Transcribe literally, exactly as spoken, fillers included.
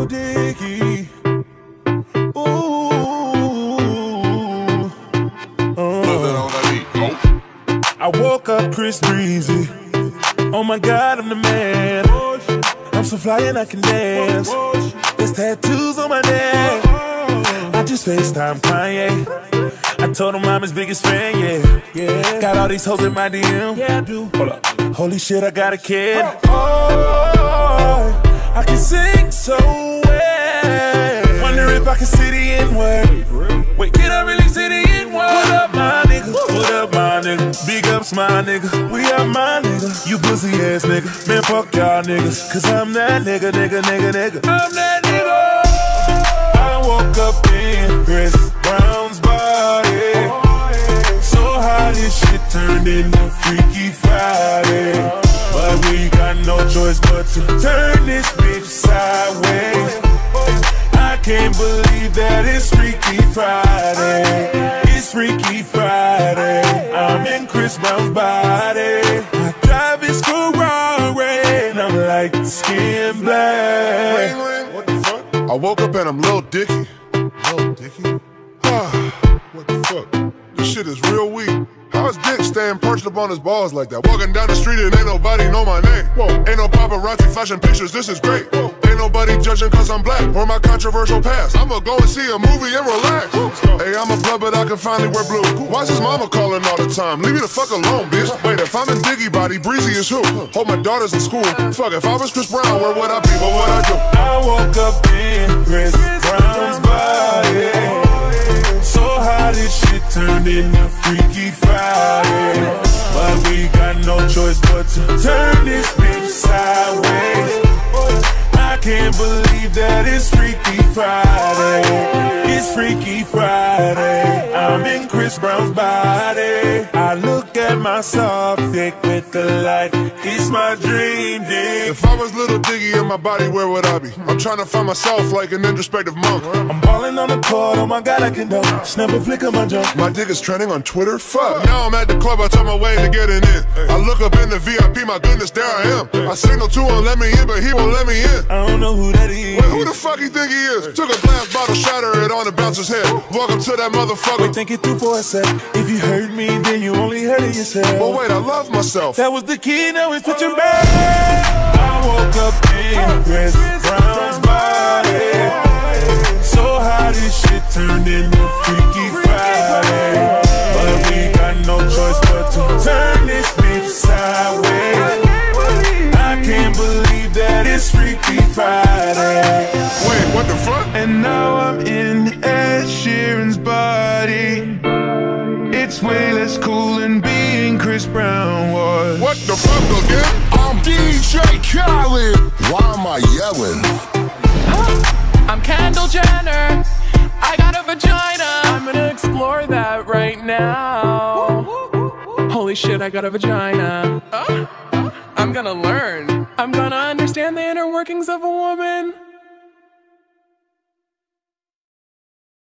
Lil Dicky. Ooh. Uh. I woke up Chris Breezy. Oh my God, I'm the man. I'm so fly and I can dance. There's tattoos on my neck. I just FaceTime Kanye. I told him I'm his biggest fan, yeah. Yeah. Got all these hoes in my D M. Yeah, I do. Hold up. Holy shit, I got a kid. Oh, I can sing so well. Wonder if I can see the N-word. Wait, can I really see the N-word? What up, my nigga? What up, my nigga? Big ups, my nigga. We are my nigga. You pussy ass nigga. Man, fuck y'all niggas. Cause I'm that nigga, nigga, nigga, nigga. I'm that nigga. I woke up in Chris Brown's body. So how this shit turned into Freaky Friday. But we got no choice but to turn this bitch sideways. I can't believe that it's Freaky Friday. It's Freaky Friday. I'm in Chris Brown's body. I drive his Ferrari and I'm like skin black. What the fuck? I woke up and I'm Lil Dicky. Lil Dicky? What the fuck? This shit is real weak. How is Dick staying perched up on his balls like that? Walking down the street and ain't nobody know my name. Whoa. Ain't no paparazzi flashing pictures, this is great. Whoa. Ain't nobody judging cause I'm black or my controversial past. I'ma go and see a movie and relax. Hey, I'm a blood but I can finally wear blue. Why's his mama calling all the time? Leave me the fuck alone, bitch. Wait, if I'm in Diggy body, Breezy is who? Hope my daughter's in school. Fuck, if I was Chris Brown, where would I be? What would I do? I woke up in Chris Brown's body. So how this shit turned into Freaky Friday. But we got no choice but to turn this bitch sideways. I can't believe that it's Freaky Friday. It's Freaky Friday. I'm in Chris Brown's body. I look at my soft dick with the light. It's my dream dick. If I was Lil Diggy in my body, where would I be? I'm trying to find myself like an introspective monk. I'm balling on the court, oh my God, I can dunk. Snap a flick of my junk. My dick is trending on Twitter, fuck. Now I'm at the club, I took my way to getting in. I look up in the V I P, my goodness, there I am. I signal to him, let me in, but he won't let me in. I don't know who that is. Wait, who the fuck you think he is? Took a glass bottle, shatter it on the bouncer's head. Welcome to that motherfucker. Wait, think it through for a sec. If you hurt me, then you only hurting yourself. But wait, I love myself. That was the key, now it's switching back. I woke up in Chris Brown's body. So how this shit turned into Freaky Friday. But we got no choice but to turn this bitch sideways. I can't believe that it's Freaky Friday. Wait, what the fuck? And now I'm in Ed Sheeran's body. It's way less cool than being Chris Brown was. What the fuck again? I'm D J Khaled. Why am I yelling? Huh? I'm Kendall Jenner. I got a vagina. I'm gonna explore that right now. Holy shit, I got a vagina. Uh, I'm gonna learn. I'm gonna understand the inner workings of a woman.